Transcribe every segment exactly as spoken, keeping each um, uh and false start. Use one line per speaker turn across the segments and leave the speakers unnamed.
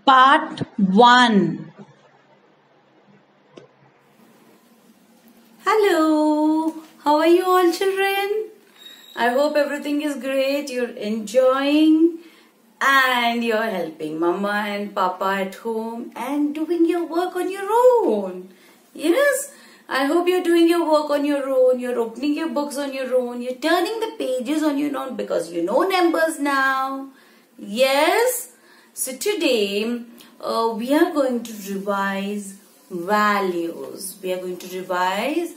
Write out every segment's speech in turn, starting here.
Part one.
Hello, how are you all children? I hope everything is great, you're enjoying and you're helping mama and papa at home and doing your work on your own. Yes, I hope you're doing your work on your own, you're opening your books on your own, you're turning the pages on your own because you know numbers now. Yes. So today uh, we are going to revise values. We are going to revise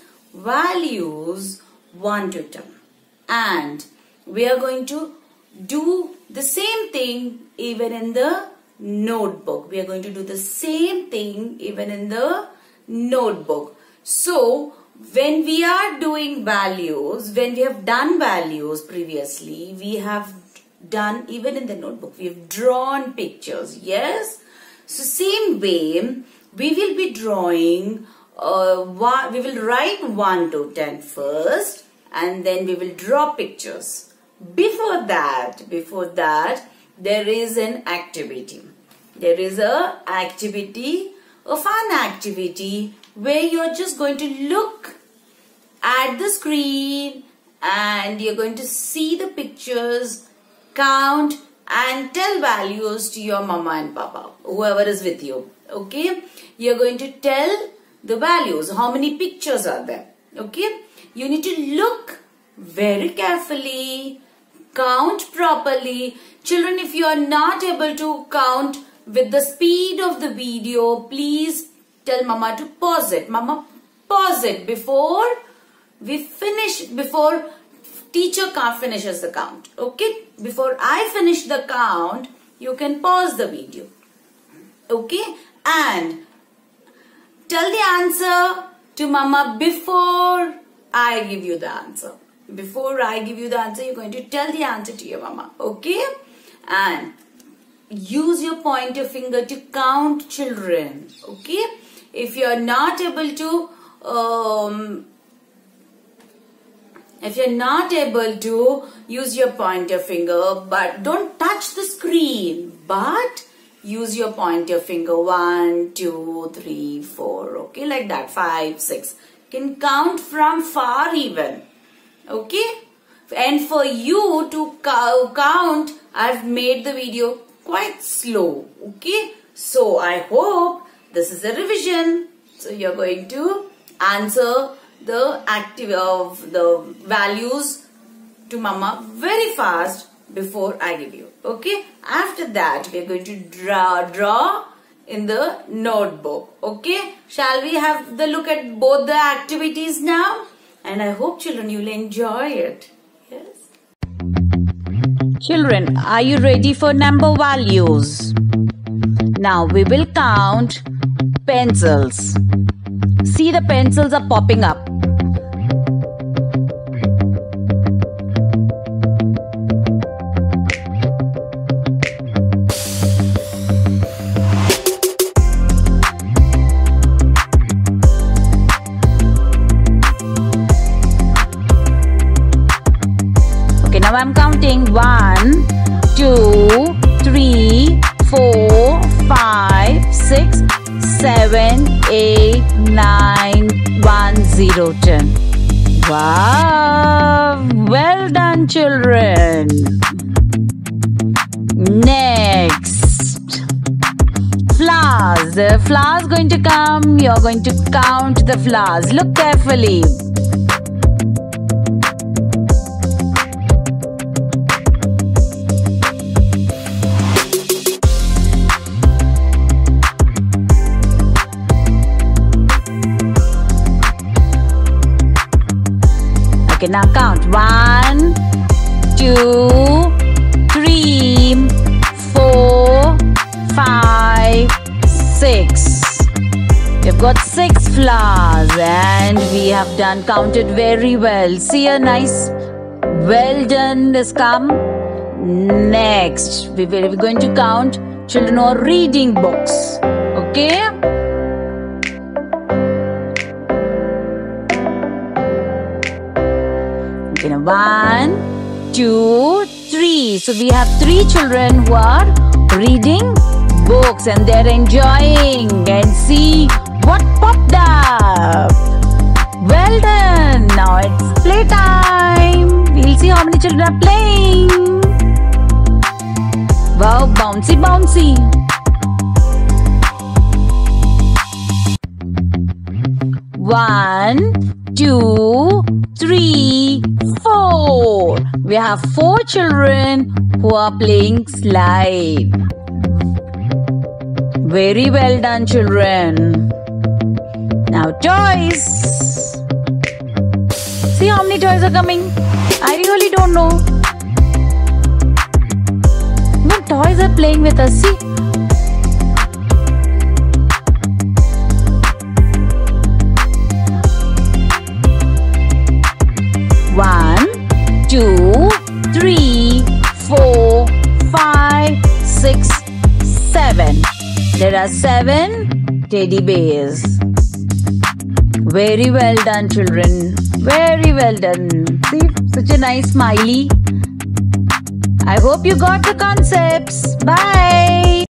values one to ten. And we are going to do the same thing even in the notebook. We are going to do the same thing even in the notebook. So when we are doing values, when we have done values previously, we have done even in the notebook. We have drawn pictures. Yes. So same way we will be drawing. Uh, one, we will write one to ten first, and then we will draw pictures. Before that, before that, there is an activity. There is a activity, a fun activity where you're just going to look at the screen and you're going to see the pictures, count and tell values to your mama and papa, whoever is with you. Okay, you're going to tell the values, how many pictures are there. Okay, you need to look very carefully, count properly. Children, if you are not able to count with the speed of the video, please tell mama to pause it. Mama, pause it before we finish, before teacher can't finishes the count. Okay, before I finish the count, you can pause the video. Okay, and tell the answer to mama before I give you the answer. Before I give you the answer, you're going to tell the answer to your mama. Okay, and use your pointer finger to count, children. Okay, if you're not able to um, If you're not able to use your pointer finger, but don't touch the screen, but use your pointer finger. One, two, three, four. Okay, like that. Five, six. You can count from far even. Okay. And for you to count, I've made the video quite slow. Okay. So I hope this is a revision. So you're going to answer the active of the values to mama very fast before I give you. Okay, after that we are going to draw draw in the notebook. Okay, shall we have the look at both the activities now? And I hope children you'll enjoy it. Yes,
Children, are you ready for number values? Now we will count pencils. See, the pencils are popping up. Okay, now I'm counting one, two, three, four, five, six, seven, eight, nine, one, zero, ten. Wow! Well done, children. Next, flowers. The flowers going to come. You're going to count the flowers. Look carefully. Okay, now count. One, two, three, four, five, six. We've got six flowers and we have done counted very well. See, a nice well done has come. Next, we will be going to count children who are reading books. Okay? Okay, now one, two, three. So we have three children who are reading books and they're enjoying. And see what popped up. Well done. Now it's playtime. We'll see how many children are playing. Wow, bouncy, bouncy. One, two, three, four. We have four children who are playing slide. Very well done, children. Now toys. See how many toys are coming? I really don't know. No toys are playing with us. See? One, two, three, four, five, six, seven. There are seven teddy bears. Very well done, children. Very well done. See, such a nice smiley. I hope you got the concepts. Bye.